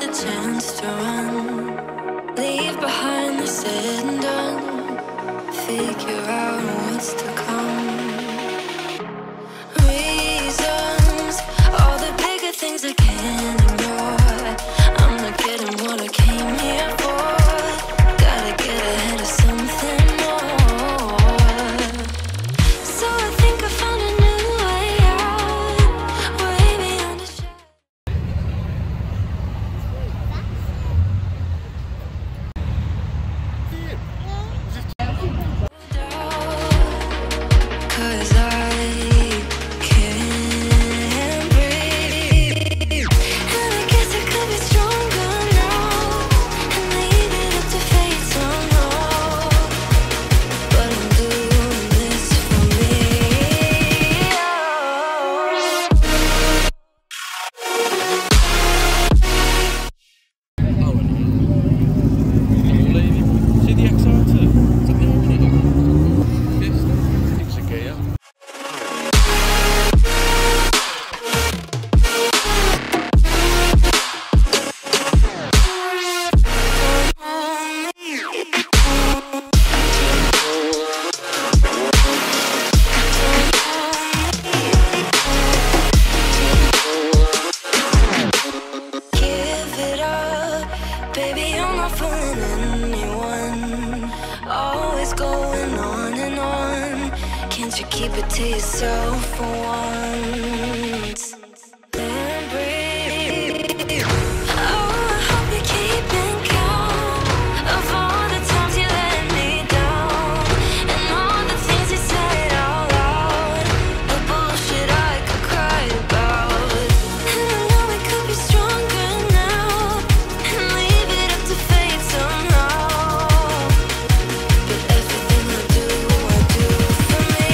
a chance to run, leave behind the said and done, figure out what's to come. Reasons, all the bigger things I can't ignore. I'm not getting what I came here for. Gotta get ahead of something more. So I think I found a new way out, way beyond the shadow. Cause I can't breathe, and I guess I could be stronger now and leave it up to fate somehow. But I'm doing this for me. See the XR2? Is that the opening? It's a gear. Give it up, baby, I'm not fooling anyone. Always going on and on. Can't you keep it to yourself for once? And breathe. Oh, I hope you're keeping count of all the times you let me down, and all the things you said out loud, the bullshit I could cry about. And I know we could be stronger now and leave it up to fate somehow. But everything I do for me.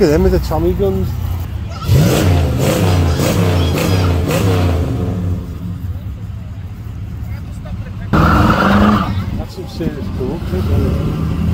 Look at them with the Tommy guns. That's some serious cool.